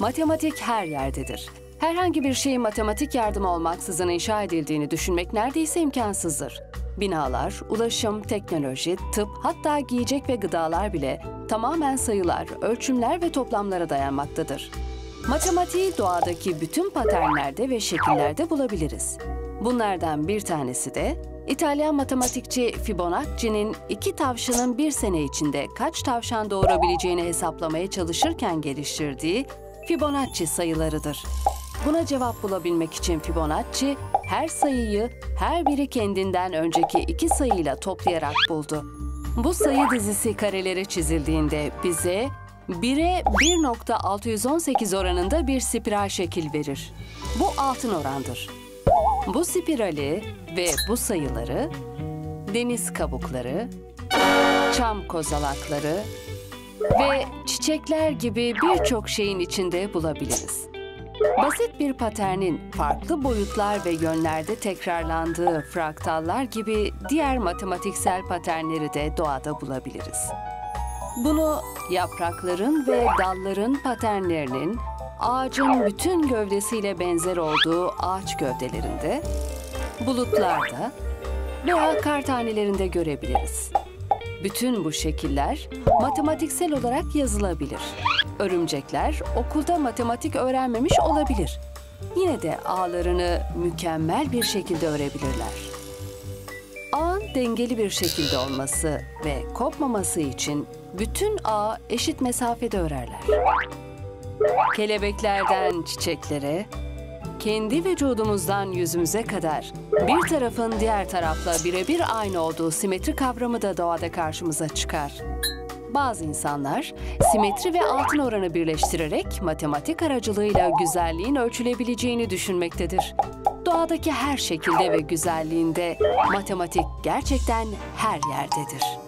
Matematik her yerdedir. Herhangi bir şeyin matematik yardım olmaksızın inşa edildiğini düşünmek neredeyse imkansızdır. Binalar, ulaşım, teknoloji, tıp, hatta giyecek ve gıdalar bile tamamen sayılar, ölçümler ve toplamlara dayanmaktadır. Matematiği doğadaki bütün paternlerde ve şekillerde bulabiliriz. Bunlardan bir tanesi de İtalyan matematikçi Fibonacci'nin 2 tavşanın bir sene içinde kaç tavşan doğurabileceğini hesaplamaya çalışırken geliştirdiği Fibonacci sayılarıdır. Buna cevap bulabilmek için Fibonacci, her sayıyı her biri kendinden önceki 2 sayıyla toplayarak buldu. Bu sayı dizisi kareleri çizildiğinde bize 1'e 1.618 oranında bir spiral şekil verir. Bu altın orandır. Bu spirali ve bu sayıları deniz kabukları, çam kozalakları ve çiçekler gibi birçok şeyin içinde bulabiliriz. Basit bir paternin farklı boyutlar ve yönlerde tekrarlandığı fraktallar gibi diğer matematiksel paternleri de doğada bulabiliriz. Bunu yaprakların ve dalların paternlerinin ağacın bütün gövdesiyle benzer olduğu ağaç gövdelerinde, bulutlarda veya kar tanelerinde görebiliriz. Bütün bu şekiller matematiksel olarak yazılabilir. Örümcekler okulda matematik öğrenmemiş olabilir. Yine de ağlarını mükemmel bir şekilde örebilirler. Ağın dengeli bir şekilde olması ve kopmaması için bütün ağı eşit mesafede örerler. Kelebeklerden çiçeklere, kendi vücudumuzdan yüzümüze kadar bir tarafın diğer tarafla birebir aynı olduğu simetri kavramı da doğada karşımıza çıkar. Bazı insanlar simetri ve altın oranı birleştirerek matematik aracılığıyla güzelliğin ölçülebileceğini düşünmektedir. Doğadaki her şekilde ve güzelliğinde matematik gerçekten her yerdedir.